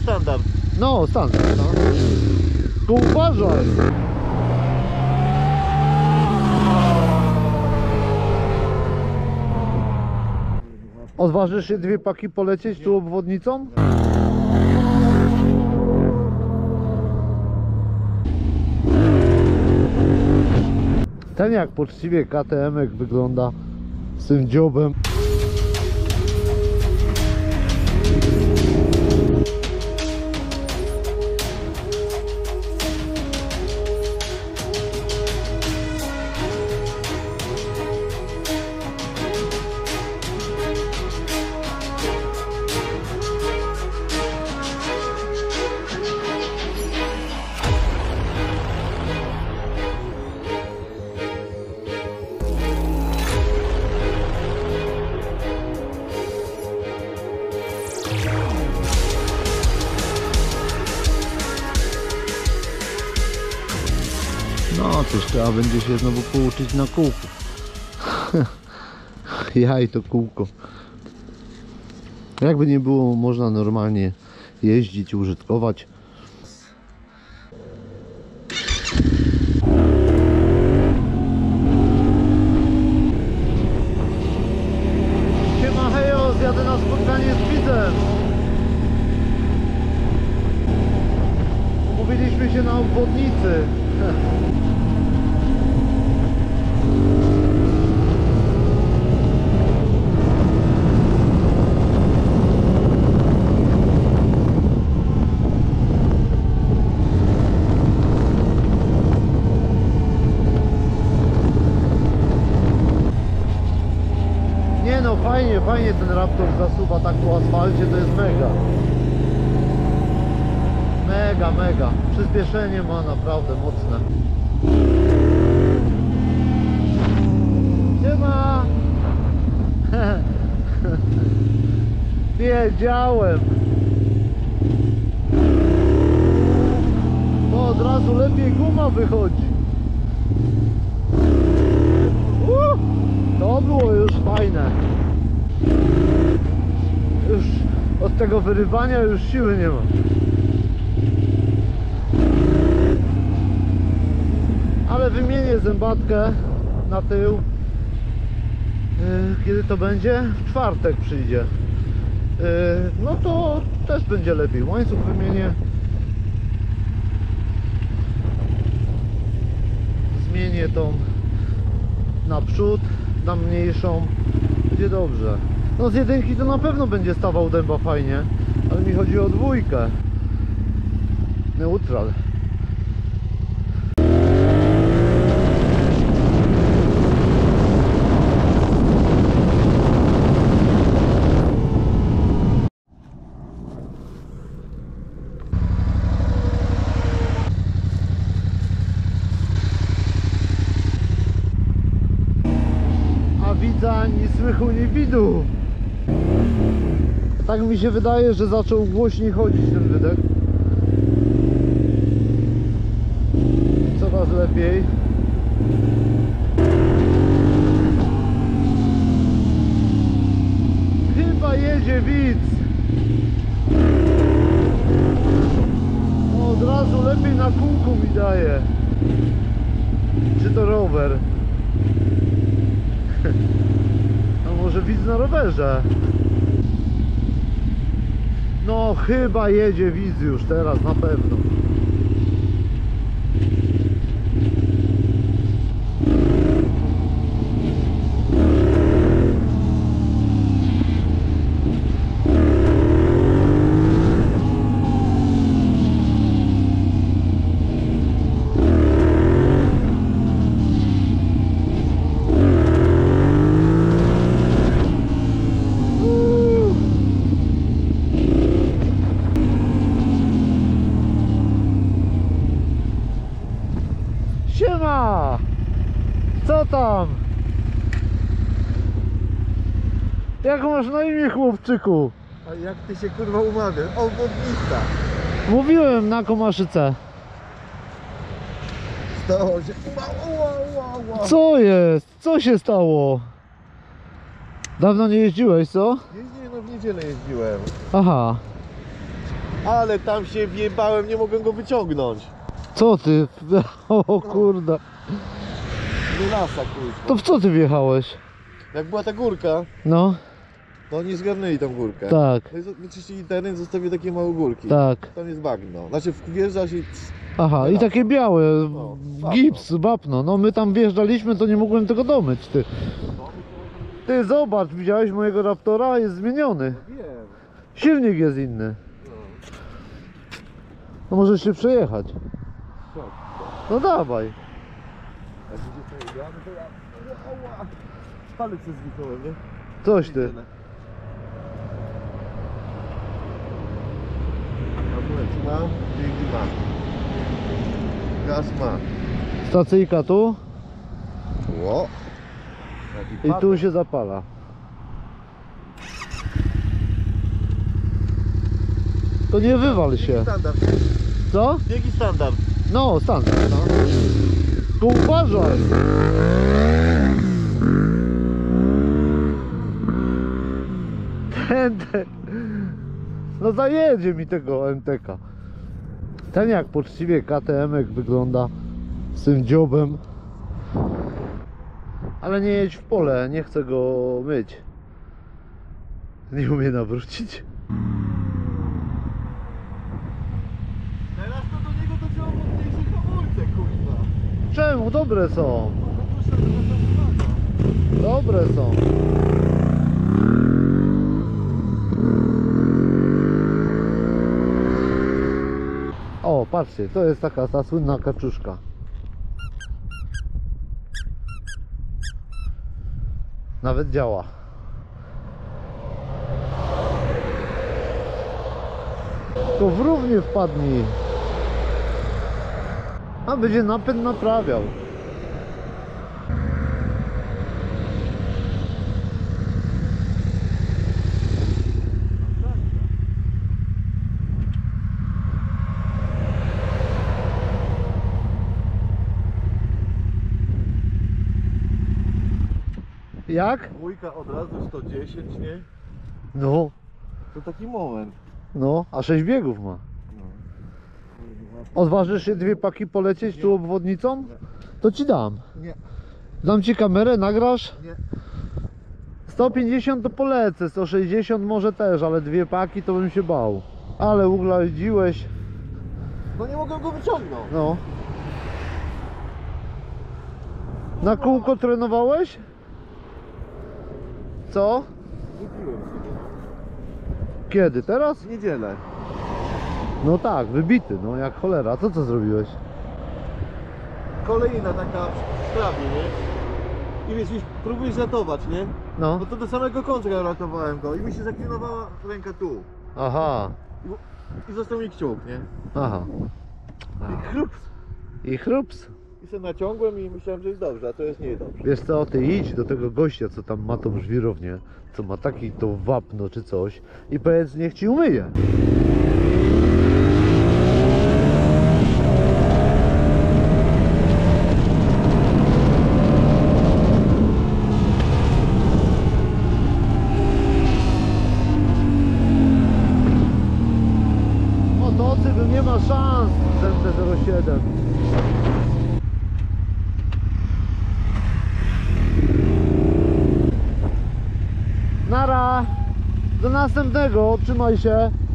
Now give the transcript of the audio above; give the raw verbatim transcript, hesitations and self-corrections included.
standard. No, standard, no. Tu uważaj. Odważysz się dwie paki polecieć tu obwodnicą? Ten jak poczciwie K T M-ek wygląda z tym dziobem. No, coś trzeba będzie się znowu pouczyć na kółku. Ja i to kółko. Jakby nie było, można normalnie jeździć, użytkować. Siema hejo, zjadę na spotkanie z widzem. Umówiliśmy się na obwodnicy. Nie no, fajnie, fajnie ten Raptor zasuwa tak po asfalcie, to jest mega. Mega, mega. Przyspieszenie ma naprawdę mocne. Siema! Wiedziałem. To od razu lepiej guma wychodzi. Uh, to było już fajne. Już od tego wyrywania już siły nie ma. Ale wymienię zębatkę na tył. Yy, kiedy to będzie? W czwartek przyjdzie. Yy, no to też będzie lepiej. Łańcuch wymienię. Zmienię tą naprzód na mniejszą. Będzie dobrze. No z jedynki to na pewno będzie stawał dęba fajnie, ale mi chodzi o dwójkę. Neutral. Widza ani słychu, nie widu. Tak mi się wydaje, że zaczął głośniej chodzić ten wydech. Coraz lepiej. Chyba jedzie widz. Od razu lepiej na kółku mi daje. Czy to rower? A może widz na rowerze? No chyba jedzie widz już teraz na pewno. Siema! Co tam? Jak masz na imię, chłopczyku? A jak ty się kurwa umawiasz? Obwodnica! Mówiłem na Komaszyce. Stało się... Ła, ła, ła, ła. Co jest? Co się stało? Dawno nie jeździłeś, co? Jeździłem, no w niedzielę jeździłem. Aha. Ale tam się wjebałem, nie mogłem go wyciągnąć. Co ty? O kurde. Do lasa, kurwa. To w co ty wjechałeś? Jak była ta górka, No, to oni zgarnęli tą górkę. tak, No i zo- wyczyścili teren, zostawili takie małe górki. tak. Tam jest bagno. Znaczy wjeżdżasz i... Aha, i takie białe, No, gips, wapno. No my tam wjeżdżaliśmy, to nie mogłem tego domyć, ty. Ty zobacz, widziałeś mojego Raptora? Jest zmieniony. Wiem. Silnik jest inny. No. No możesz się przejechać. Co? No dawaj. Jak będzie co gramy, to ja... Ała! Palec się zniknąłem, nie? Coś ty. Hamulec ma, biegi ma. Gaz ma. Stacyjka tu Ło! i tu się zapala. To nie wywal się. Standard. Co? Biegi standard. No, standard. No. Tu uważaj. Ten, ten. No zajedzie mi tego M T K. Ten jak poczciwie K T M-ek wygląda z tym dziobem. Ale nie jedź w pole, nie chcę go myć. Nie umie nawrócić. Teraz to do niego to trzeba mocniejsze hamulce, kurwa. Czemu? Dobre są. Dobre są. O, patrzcie, to jest taka ta słynna kaczuszka. Nawet działa. To w rów nie wpadnij. A będzie napęd naprawiał. Jak? Dwójka od razu sto dziesięć, nie? No, To taki moment. no, a sześć biegów ma. No. Odważysz się dwie paki polecieć tu obwodnicą? To ci dam. Nie, Dam ci kamerę, nagrasz? nie. sto pięćdziesiąt to polecę, sto sześćdziesiąt może też, ale dwie paki to bym się bał. Ale ugladziłeś. No nie mogłem go wyciągnąć. No. Na kółko trenowałeś? Co? Wypiłem sobie. Kiedy? Teraz? W niedzielę. No tak, wybity, no jak cholera. A co co zrobiłeś? Kolejna taka w trawie, nie? I wiesz, już próbujesz ratować, nie? No. No to do samego końca ratowałem go i mi się zaklinowała ręka tu. Aha. I, i został mi kciuk, nie? Aha. I chrups. I chrups. I się naciągłem i myślałem, że jest dobrze, a to jest niedobrze. Wiesz co, ty idź do tego gościa, co tam ma tą żwirownię, co ma taki to wapno czy coś i powiedz, niech ci umyje. Motocykl nie ma szans z M T zero siedem. Nara! Do następnego, trzymaj się!